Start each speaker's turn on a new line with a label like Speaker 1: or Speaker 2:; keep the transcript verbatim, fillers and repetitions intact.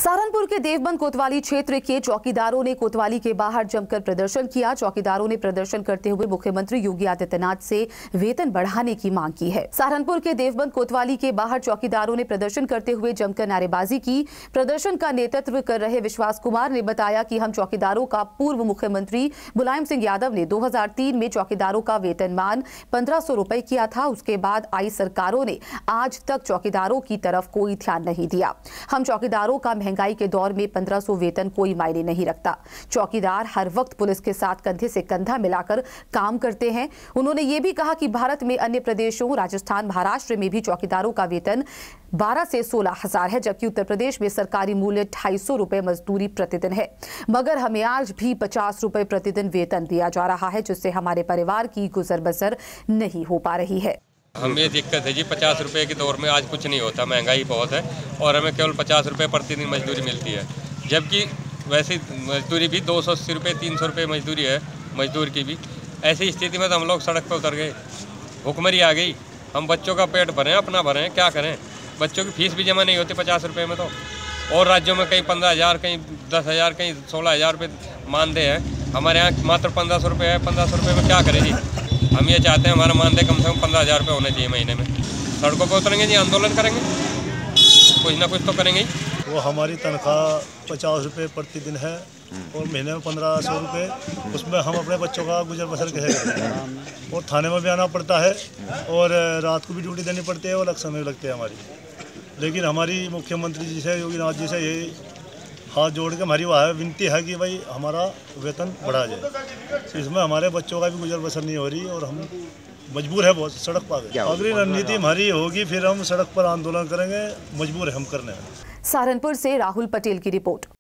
Speaker 1: सहारनपुर के देवबंद कोतवाली क्षेत्र के चौकीदारों ने कोतवाली के बाहर जमकर प्रदर्शन किया। चौकीदारों ने प्रदर्शन करते हुए मुख्यमंत्री योगी आदित्यनाथ से वेतन बढ़ाने की मांग की है। सहारनपुर के देवबंद कोतवाली के बाहर चौकीदारों ने प्रदर्शन करते हुए जमकर नारेबाजी की। प्रदर्शन का नेतृत्व कर रहे विश्वास कुमार ने बताया कि हम चौकीदारों का पूर्व मुख्यमंत्री मुलायम सिंह यादव ने दो हजार तीन में चौकीदारों का वेतनमान पंद्रह सौ रुपए किया था। उसके बाद आई सरकारों ने आज तक चौकीदारों की तरफ कोई ध्यान नहीं दिया। हम चौकीदारों का महंगाई के दौर में पंद्रह सौ वेतन कोई मायने नहीं रखता। चौकीदार हर वक्त पुलिस के साथ कंधे से कंधा मिलाकर काम करते हैं। उन्होंने ये भी कहा कि भारत में अन्य प्रदेशों राजस्थान, महाराष्ट्र में भी चौकीदारों का वेतन बारह से सोलह हजार है, जबकि उत्तर प्रदेश में सरकारी मूल्य ढाई सौ रुपए मजदूरी प्रतिदिन है। मगर हमें आज भी पचास रुपए प्रतिदिन वेतन दिया जा रहा है, जिससे हमारे परिवार की गुजर बसर नहीं हो पा रही है।
Speaker 2: हमें दिक्कत है जी, पचास रुपए के दौर में आज कुछ नहीं होता, महंगाई बहुत है और हमें केवल पचास रुपए प्रतिदिन मजदूरी मिलती है, जबकि वैसे मजदूरी भी दो सौ अस्सी रुपये तीन सौ रुपये मजदूरी है मजदूर की भी। ऐसी स्थिति में तो हम लोग सड़क पर उतर गए, भुखमरी आ गई। हम बच्चों का पेट भरें, अपना भरें, क्या करें? बच्चों की फीस भी जमा नहीं होती पचास रुपये में तो। और राज्यों में कहीं पंद्रह हज़ार कहीं दस हज़ार कहीं सोलह हज़ार रुपये मानदेय है, हमारे यहाँ मात्र पंद्रह सौ रुपये है। पंद्रह सौ रुपये में क्या करें जी? हम ये चाहते हैं हमारा मानदेय कम से कम पंद्रह हज़ार रुपये होने चाहिए महीने में। सड़कों पर उतरेंगे जी, आंदोलन करेंगे, कुछ ना कुछ तो करेंगे ही।
Speaker 3: वो हमारी तनख्वाह पचास रुपये प्रतिदिन है और महीने में पंद्रह सौ रुपये, उसमें हम अपने बच्चों का गुजर बसर कैसे करें? और थाने में भी आना पड़ता है और रात को भी ड्यूटी देनी पड़ती है और इलेक्शन में लगती है हमारी। लेकिन हमारी मुख्यमंत्री जी से, योगी नाथ जी से यही हाथ जोड़ के हमारी वह विनती है कि भाई हमारा वेतन बढ़ा जाए। इसमें हमारे बच्चों का भी गुजर बसर नहीं हो रही और हम मजबूर है बहुत, सड़क पर। अगली रणनीति हमारी होगी, फिर हम सड़क पर आंदोलन करेंगे, मजबूर है हम करने में।
Speaker 1: सहारनपुर से राहुल पटेल की रिपोर्ट।